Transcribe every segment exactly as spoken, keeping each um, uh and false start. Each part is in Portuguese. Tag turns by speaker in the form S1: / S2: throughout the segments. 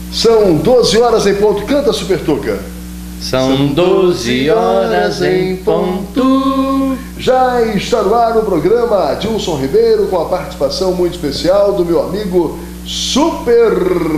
S1: São doze horas em ponto. Canta, Super Tuca.
S2: São doze horas em ponto.
S1: Já está no ar o programa Adilson Ribeiro, com a participação muito especial do meu amigo Super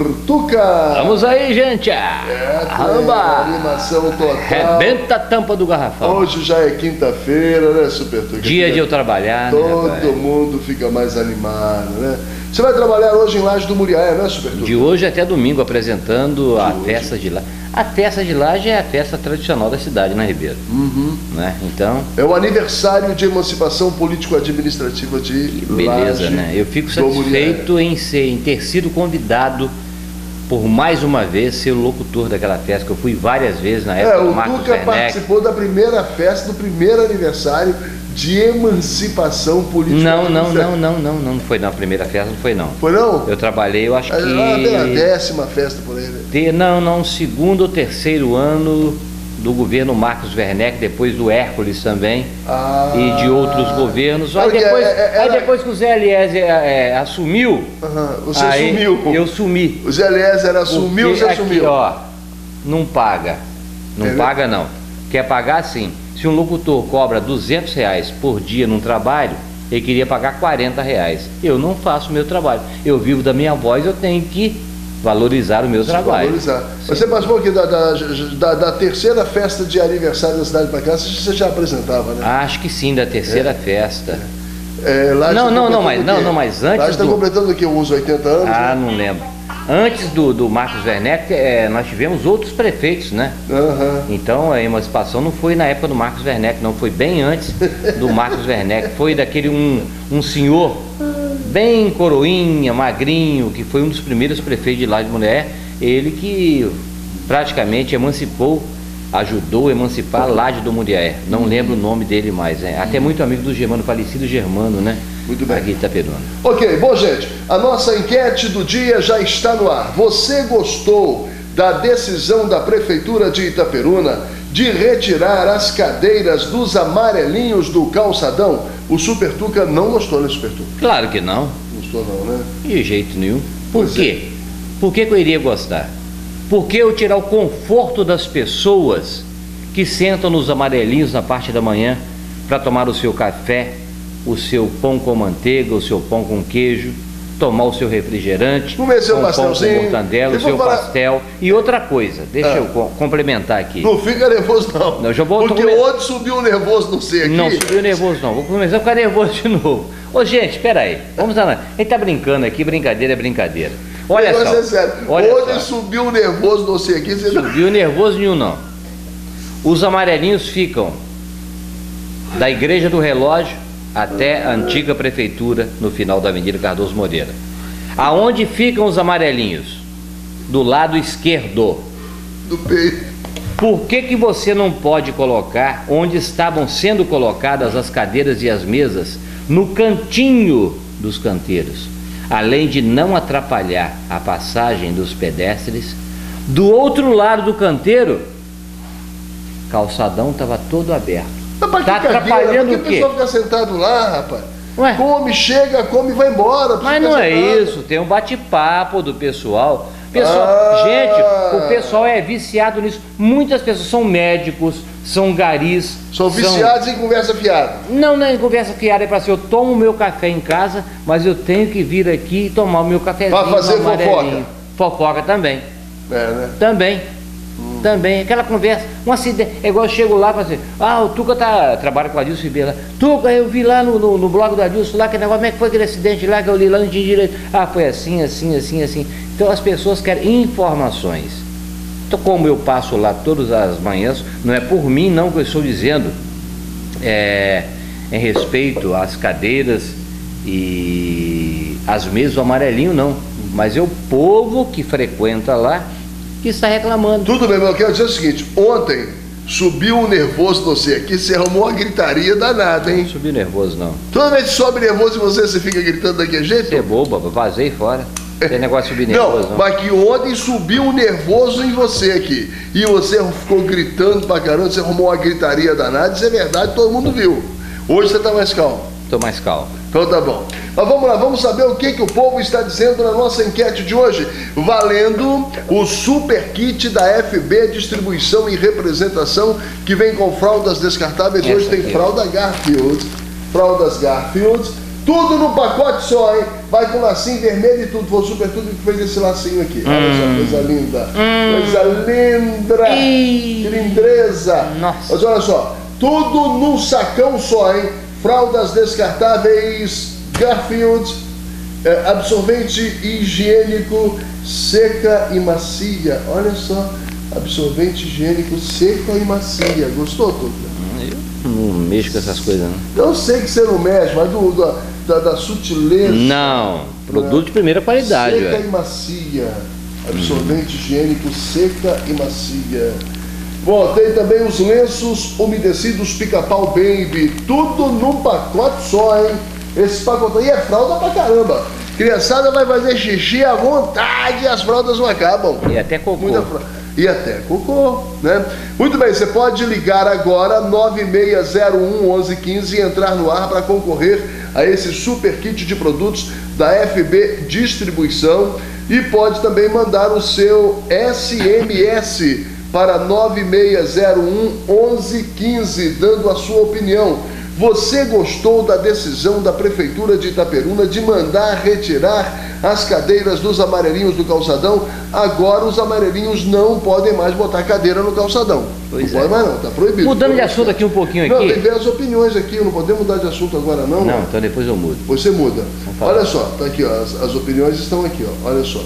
S1: Tuca.
S2: Vamos aí, gente.
S1: É,
S2: Arramba.
S1: Animação total.
S2: Rebenta a tampa do garrafão.
S1: Hoje já é quinta-feira, né, Super Tuca?
S2: Dia
S1: Fica...
S2: de eu trabalhar,
S1: Todo
S2: né, rapaz?
S1: mundo fica mais animado, né? Você vai trabalhar hoje em Laje do Muriaé, né, Super Tuca?
S2: De hoje até domingo, apresentando
S1: De
S2: a
S1: hoje.
S2: festa de Laje. A festa de Laje é a festa tradicional da cidade, né, Ribeiro?
S1: Uhum.
S2: Né? Então,
S1: É o aniversário de emancipação político-administrativa de
S2: beleza,
S1: Laje
S2: né? Eu fico
S1: do Muriaé.
S2: satisfeito em, ser, em ter sido convidado por mais uma vez ser o locutor daquela festa, que eu fui várias vezes na época
S1: É,
S2: do
S1: o
S2: Marcos
S1: Tuca
S2: Werneck.
S1: participou da primeira festa, do primeiro aniversário de emancipação política.
S2: Não, não, não, não, não, não, não foi na primeira festa, não foi não.
S1: Foi não?
S2: Eu trabalhei, eu acho
S1: É, lá pela
S2: que...
S1: décima festa por aí, né?
S2: Ter, não, não, segundo ou terceiro ano do governo Marcos Werneck, depois do Hércules também,
S1: Ah.
S2: e de outros governos. Aí
S1: Olha,
S2: depois,
S1: é- é-
S2: aí
S1: era-
S2: depois que o Zé Eliezer é, assumiu,
S1: Aham, você
S2: aí
S1: sumiu.
S2: eu sumi.
S1: O Zé Eliezer assumiu,
S2: Porque
S1: você
S2: aqui,
S1: assumiu.
S2: ó, não paga, não
S1: Entendeu?
S2: paga não. Quer pagar sim. Se um locutor cobra duzentos reais por dia num trabalho, ele queria pagar quarenta reais. Eu não faço o meu trabalho. Eu vivo da minha voz, eu tenho que valorizar o meu trabalho.
S1: Valorizar.
S2: Sim.
S1: Você participou aqui da, da, da, da terceira festa de aniversário da cidade para cá, você já apresentava, né?
S2: Acho que sim, da terceira festa.
S1: É, Laje
S2: Não,
S1: tá
S2: não, não,
S1: completando
S2: mas-
S1: o
S2: não,
S1: quê?
S2: não, mas antes
S1: Laje está
S2: do-
S1: completando aqui uns oitenta anos,
S2: Ah,
S1: né?
S2: não lembro. Antes do, do Marcos Werneck, é, nós tivemos outros prefeitos, né?
S1: Aham.
S2: Então a emancipação não foi na época do Marcos Werneck, não, foi bem antes do Marcos Werneck. Foi daquele um, um senhor bem coroinha, magrinho, que foi um dos primeiros prefeitos de Laje de Mulher, ele que praticamente emancipou, ajudou a emancipar Laje do Muriaé. Não lembro o nome dele mais, né? Até muito amigo do Germano, falecido Germano, né?
S1: Muito bem.
S2: Aqui de Itaperuna.
S1: Ok, bom, gente, a nossa enquete do dia já está no ar. Você gostou da decisão da Prefeitura de Itaperuna de retirar as cadeiras dos amarelinhos do calçadão? O Super Tuca não gostou, né, Super Tuca?
S2: Claro que não,
S1: Não gostou não, né?
S2: de jeito nenhum. Por
S1: Pois
S2: quê? Por que que eu iria gostar? Por que eu tirar o conforto das pessoas que sentam nos amarelinhos na parte da manhã para tomar o seu café, o seu pão com manteiga, o seu pão com queijo, tomar o seu refrigerante,
S1: Comer seu
S2: com pão com
S1: pastelzinho.
S2: mortandela,
S1: E
S2: o
S1: vou
S2: seu
S1: falar-
S2: pastel. E outra coisa, deixa
S1: Ah.
S2: eu co- complementar aqui.
S1: Não fica nervoso não.
S2: Não, eu já vou-
S1: Porque
S2: tô-
S1: ontem subiu nervoso, não sei aqui.
S2: Não subiu nervoso não, vou começar a ficar nervoso de novo. Ô gente, espera aí, vamos lá. A gente tá brincando aqui, brincadeira é brincadeira. Olha
S1: Negócio
S2: só,
S1: é sério.
S2: olha
S1: Ontem
S2: só.
S1: subiu nervoso, não sei aqui. Você...
S2: Subiu nervoso nenhum não. Os amarelinhos ficam da Igreja do Relógio até a antiga prefeitura no final da Avenida Cardoso Moreira. Aonde ficam os amarelinhos? Do lado esquerdo.
S1: Do peito.
S2: Por que que você não pode colocar onde estavam sendo colocadas as cadeiras e as mesas no cantinho dos canteiros? Além de não atrapalhar a passagem dos pedestres, do outro lado do canteiro, calçadão estava todo aberto.
S1: Mas pra que
S2: Tá
S1: cadeira?
S2: atrapalhando
S1: Por
S2: o
S1: que
S2: quê?
S1: a pessoa fica sentado lá, rapaz?
S2: Ué?
S1: Come, chega, come e vai embora.
S2: Mas
S1: fica
S2: não é
S1: sentado.
S2: isso, tem um bate-papo do pessoal. Pessoal,
S1: Ah.
S2: gente, o pessoal é viciado nisso. Muitas pessoas são médicos, são garis.
S1: São viciados em conversa fiada.
S2: Não, não é conversa fiada, é para assim, eu tomo o meu café em casa, mas eu tenho que vir aqui e tomar o meu cafezinho.
S1: Pra fazer
S2: no amarelinho.
S1: fofoca.
S2: Fofoca também,
S1: É, né?
S2: também. Também, aquela conversa, um acidente, é igual eu chego lá para dizer, ah, o Tuca tá, trabalha com o Adilson Ribeiro lá. Tuca, eu vi lá no, no, no blog do Adilson lá, que negócio, como é que foi aquele acidente lá que eu li lá, não tinha direito. Ah, foi assim, assim, assim, assim. Então as pessoas querem informações. Então, como eu passo lá todas as manhãs, não é por mim não que eu estou dizendo, é, em respeito às cadeiras e às mesas do amarelinho, não. Mas é o povo que frequenta lá que está reclamando.
S1: Tudo bem, mas eu quero dizer o seguinte: ontem subiu um nervoso você aqui, você arrumou uma gritaria danada,
S2: Não
S1: hein?
S2: subiu nervoso, não.
S1: Toda vez que sobe nervoso e você, você fica gritando daquele jeito?
S2: Você é boba, vazei fora. Não tem negócio de subir nervoso,
S1: Não,
S2: não.
S1: mas que ontem subiu um nervoso em você aqui. E você ficou gritando pra caramba, você arrumou uma gritaria danada, isso é verdade, todo mundo viu. Hoje você tá mais calmo.
S2: Tô mais calmo.
S1: Então tá bom. Mas vamos lá, vamos saber o que, que o povo está dizendo na nossa enquete de hoje. Valendo o super kit da F B Distribuição e Representação, que vem com fraldas descartáveis. Essa hoje tem aqui, fralda Garfield, fraldas Garfield, tudo no pacote só, hein? Vai com lacinho vermelho e tudo. Foi o super tudo que fez esse lacinho aqui. Olha hum. só, coisa linda. Hum. Coisa linda. E... Que lindeza. Nossa. Mas olha só, tudo num sacão só, hein? Fraldas descartáveis Garfield, é, absorvente higiênico seca e macia. Olha só, absorvente higiênico seca e macia. Gostou, Tuca?
S2: Eu não mexo com essas coisas, não.
S1: Eu sei que você não mexe, mas do, do, da, da sutileza.
S2: Não, produto né? de primeira qualidade.
S1: Seca
S2: véio.
S1: e macia. Absorvente hum. higiênico seca e macia. Bom, tem também os lenços umedecidos Pica-Pau Baby, tudo num pacote só, hein? Esse pacote aí é fralda pra caramba. Criançada vai fazer xixi à vontade e as fraldas não acabam.
S2: E até cocô.
S1: Muita fra... E até cocô, né? Muito bem, você pode ligar agora nove seis zero um, onze quinze e entrar no ar para concorrer a esse super kit de produtos da F B Distribuição e pode também mandar o seu S M S para nove seis zero um, onze quinze, dando a sua opinião. Você gostou da decisão da Prefeitura de Itaperuna de mandar retirar as cadeiras dos amarelinhos do calçadão? Agora os amarelinhos não podem mais botar cadeira no calçadão. Pois não é. Pode mais não, está proibido.
S2: Mudando de assunto aqui um pouquinho aqui.
S1: Não, tem várias opiniões aqui, não podemos mudar de assunto agora não.
S2: Não, então depois eu mudo.
S1: Você muda. Olha só, tá aqui, ó, as, as opiniões estão aqui, ó, olha só.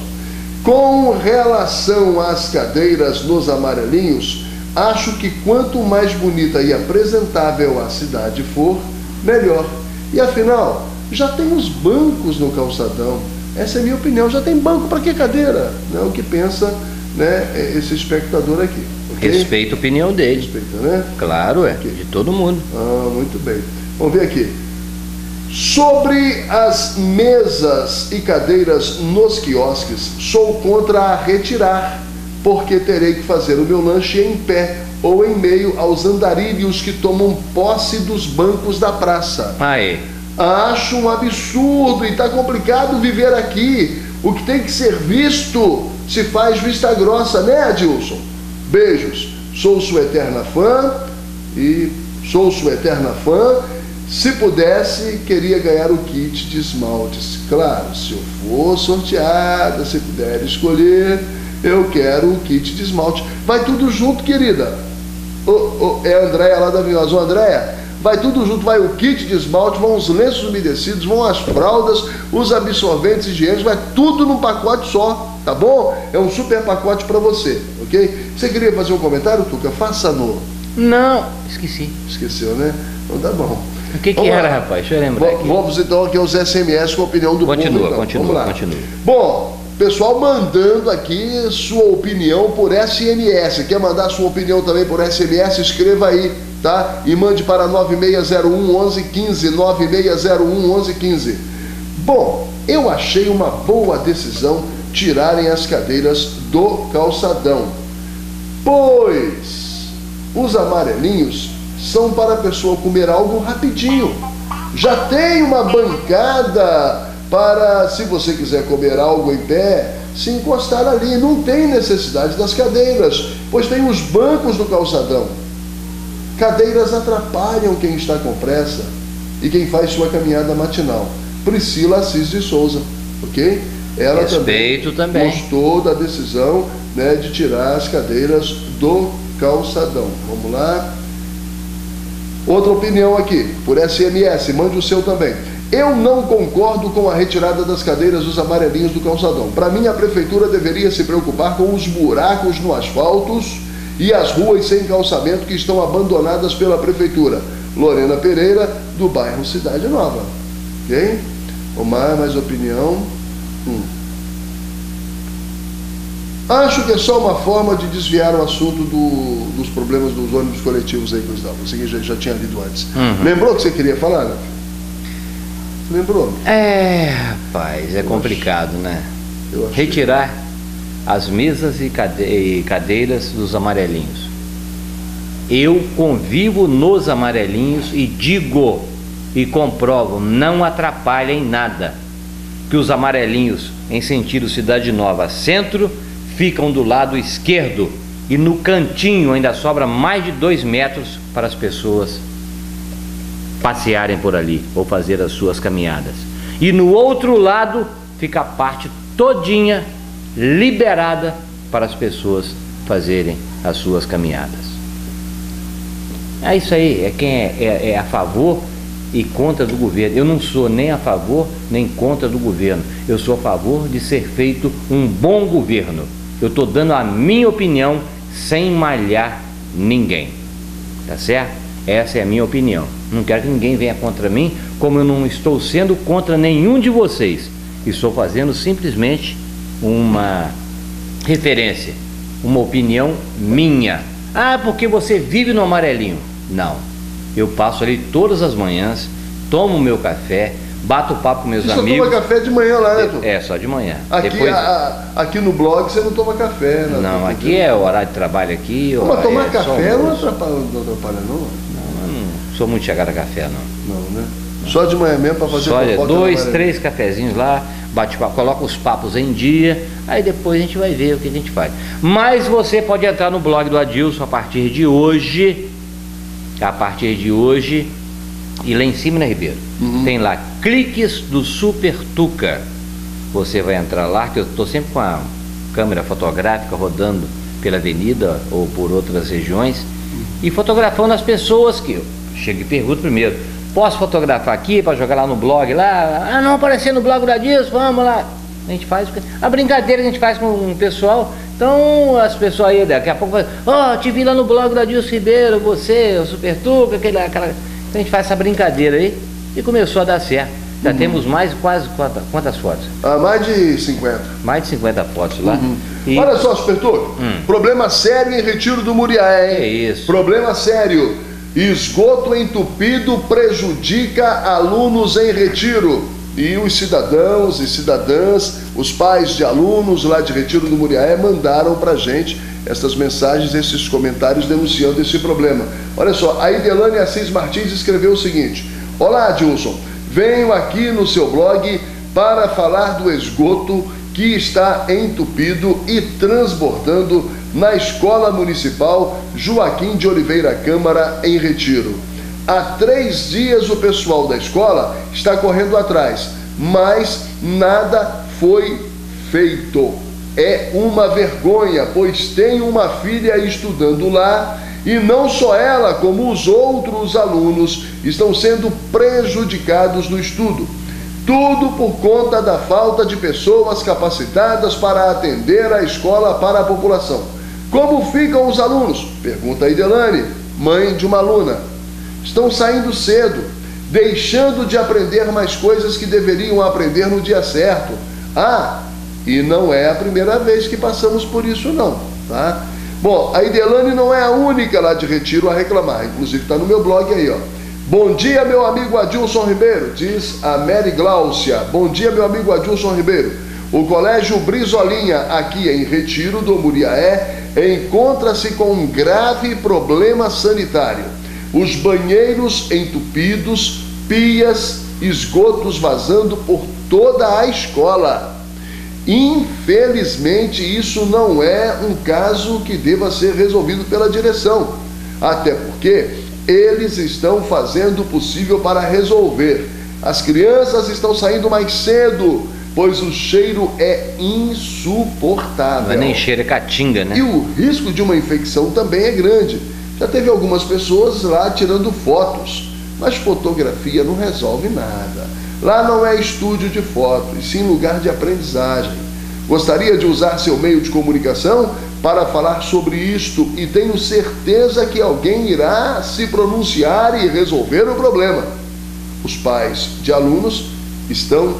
S1: Com relação às cadeiras nos amarelinhos, acho que quanto mais bonita e apresentável a cidade for, melhor. E afinal, já tem os bancos no calçadão. Essa é a minha opinião. Já tem banco, para que cadeira? Não é o que pensa, né, esse espectador aqui. Okay?
S2: Respeito a opinião dele.
S1: Respeita, né?
S2: Claro, é.
S1: Okay.
S2: De todo mundo.
S1: Ah, muito bem. Vamos ver aqui. Sobre as mesas e cadeiras nos quiosques, sou contra a retirar, porque terei que fazer o meu lanche em pé ou em meio aos andarilhos que tomam posse dos bancos da praça.
S2: Aí.
S1: Acho um absurdo e está complicado viver aqui. O que tem que ser visto se faz vista grossa, né, Adilson? Beijos. Sou sua eterna fã e sou sua eterna fã. Se pudesse, queria ganhar o kit de esmaltes. Claro, se eu for sorteada, se puder escolher, eu quero o kit de esmalte. Vai tudo junto, querida. Oh, oh, é a Andréia lá da Vinhosa. Andréia, vai tudo junto. Vai o kit de esmalte, vão os lenços umedecidos, vão as fraldas, os absorventes higiênicos, vai tudo num pacote só, tá bom? É um super pacote para você, ok? Você queria fazer um comentário, Tuca? Faça no...
S2: Não, esqueci.
S1: Esqueceu, né? Então tá bom.
S2: O que que era, rapaz? Deixa eu lembrar aqui.
S1: Vamos então aqui aos S M S com a opinião do
S2: continua,
S1: público. Então.
S2: Continua,
S1: Vamos lá.
S2: continua.
S1: Bom, pessoal mandando aqui sua opinião por S M S. Quer mandar sua opinião também por S M S? Escreva aí, tá? E mande para nove seis zero um, onze quinze, nove seis zero um, onze quinze. Bom, eu achei uma boa decisão tirarem as cadeiras do calçadão, pois os amarelinhos são para a pessoa comer algo rapidinho. Já tem uma bancada para, se você quiser comer algo em pé, se encostar ali. Não tem necessidade das cadeiras, pois tem os bancos do calçadão. Cadeiras atrapalham quem está com pressa e quem faz sua caminhada matinal. Priscila Assis de Souza, ok? Ela
S2: Respeito também,
S1: também gostou da decisão, né, de tirar as cadeiras do calçadão. Vamos lá. Outra opinião aqui, por S M S, mande o seu também. Eu não concordo com a retirada das cadeiras dos amarelinhos do calçadão. Para mim, a prefeitura deveria se preocupar com os buracos no asfalto e as ruas sem calçamento que estão abandonadas pela prefeitura. Lorena Pereira, do bairro Cidade Nova. Ok? Vamos lá, mais opinião. Hum. Acho que é só uma forma de desviar o assunto do, dos problemas dos ônibus coletivos aí, Gustavo. Você que já, já tinha lido antes. Uhum. Lembrou que você queria falar, né? Lembrou?
S2: É, rapaz, é eu complicado, acho, né? Eu Retirar as mesas e, cade e cadeiras dos amarelinhos. Eu convivo nos amarelinhos e digo, e comprovam, não atrapalha em nada, que os amarelinhos em sentido Cidade Nova Centro ficam do lado esquerdo e no cantinho ainda sobra mais de dois metros para as pessoas passearem por ali ou fazer as suas caminhadas. E no outro lado fica a parte todinha liberada para as pessoas fazerem as suas caminhadas. É isso aí, é quem é, é, é a favor e contra do governo. Eu não sou nem a favor nem contra do governo. Eu sou a favor de ser feito um bom governo. Eu estou dando a minha opinião sem malhar ninguém, tá certo? Essa é a minha opinião. Não quero que ninguém venha contra mim, como eu não estou sendo contra nenhum de vocês. Estou fazendo simplesmente uma referência, uma opinião minha. Ah, porque você vive no amarelinho. Não, eu passo ali todas as manhãs, tomo meu café, bato papo com meus
S1: você
S2: amigos.
S1: Você toma café de manhã lá, né, Tom?
S2: É, só de manhã.
S1: Aqui,
S2: Depois...
S1: a, a, aqui no blog você não toma café, né?
S2: Não, aqui é o horário de trabalho aqui.
S1: Mas tomar
S2: é
S1: café não atrapalha, não atrapalha, não?
S2: Não, eu não sou muito chegado a café, não.
S1: Não, né? Não. Só de manhã mesmo para fazer
S2: Só dois, três cafezinhos lá, bate papo, coloca os papos em dia, aí depois a gente vai ver o que a gente faz. Mas você pode entrar no blog do Adilson a partir de hoje, a partir de hoje, e lá em cima, né, Ribeiro? Uhum. Tem lá, cliques do Super Tuca. Você vai entrar lá, que eu estou sempre com a câmera fotográfica rodando pela avenida ou por outras regiões, uhum, e fotografando as pessoas que eu chego e pergunto primeiro, posso fotografar aqui para jogar lá no blog lá? Ah, não aparecer no blog da Adilson, vamos lá. A gente faz a brincadeira que a gente faz com o pessoal. Então as pessoas aí daqui a pouco ó, oh, te vi lá no blog da Adilson Ribeiro, você, o Super Tuca, aquele, aquela... Então a gente faz essa brincadeira aí e começou a dar certo. Já uhum. temos mais quase quantas, quantas fotos?
S1: Ah, mais de cinquenta.
S2: Mais de cinquenta fotos lá.
S1: Uhum.
S2: E...
S1: Olha só, Super Tuca, hum. problema sério em Retiro do Muriaé, hein?
S2: É isso.
S1: Problema sério. Esgoto entupido prejudica alunos em Retiro. E os cidadãos e cidadãs, os pais de alunos lá de Retiro do Muriaé mandaram pra gente essas mensagens, esses comentários denunciando esse problema. Olha só, a Idelane Assis Martins escreveu o seguinte: olá, Adilson, venho aqui no seu blog para falar do esgoto que está entupido e transbordando na Escola Municipal Joaquim de Oliveira Câmara, em Retiro. Há três dias o pessoal da escola está correndo atrás, mas nada foi feito. É uma vergonha, pois tenho uma filha estudando lá e não só ela, como os outros alunos estão sendo prejudicados no estudo. Tudo por conta da falta de pessoas capacitadas para atender a escola para a população. Como ficam os alunos? Pergunta a Idelane, mãe de uma aluna. Estão saindo cedo, deixando de aprender mais coisas que deveriam aprender no dia certo. Ah, e não é a primeira vez que passamos por isso não, tá? Bom, a Idelane não é a única lá de Retiro a reclamar, inclusive está no meu blog aí, ó. Bom dia, meu amigo Adilson Ribeiro, diz a Mary Gláucia. Bom dia, meu amigo Adilson Ribeiro. O Colégio Brizolinha, aqui em Retiro do Muriaé, encontra-se com um grave problema sanitário. Os banheiros entupidos, pias, esgotos vazando por toda a escola. Infelizmente, isso não é um caso que deva ser resolvido pela direção, até porque eles estão fazendo o possível para resolver. As crianças estão saindo mais cedo, pois o cheiro é insuportável.
S2: Não é nem cheiro, é caatinga, né?
S1: E o risco de uma infecção também é grande. Já teve algumas pessoas lá tirando fotos, mas fotografia não resolve nada. Lá não é estúdio de foto, e sim lugar de aprendizagem. Gostaria de usar seu meio de comunicação para falar sobre isto e tenho certeza que alguém irá se pronunciar e resolver o problema. Os pais de alunos estão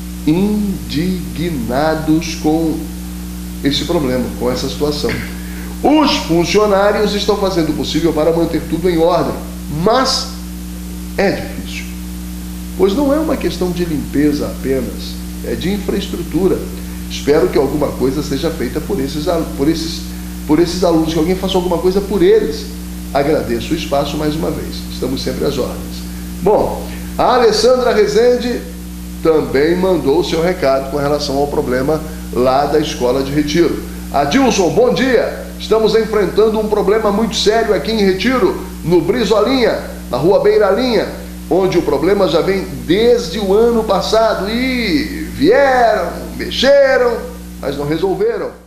S1: indignados com esse problema, com essa situação. Os funcionários estão fazendo o possível para manter tudo em ordem, mas é difícil, pois não é uma questão de limpeza apenas, é de infraestrutura. Espero que alguma coisa seja feita por esses, por esses, por esses alunos, que alguém faça alguma coisa por eles. Agradeço o espaço mais uma vez, estamos sempre às ordens. Bom, A Alessandra Rezende também mandou o seu recado com relação ao problema lá da Escola de Retiro. Adilson, bom dia. Estamos enfrentando um problema muito sério aqui em Retiro, no Brizolinha, na rua Beiralinha, onde o problema já vem desde o ano passado e vieram, mexeram, mas não resolveram.